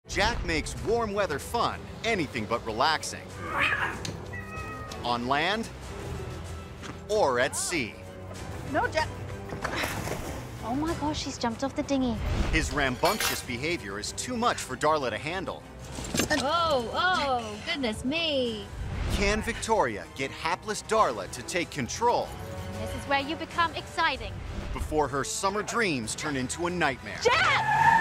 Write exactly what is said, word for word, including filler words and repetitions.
Jack makes warm weather fun anything but relaxing. On land or at sea. No, Jack. Oh my gosh, she's jumped off the dinghy. His rambunctious behavior is too much for Darla to handle. Oh, oh, goodness me. Can Victoria get hapless Darla to take control This is where you become exciting. before her summer dreams turn into a nightmare? Jack!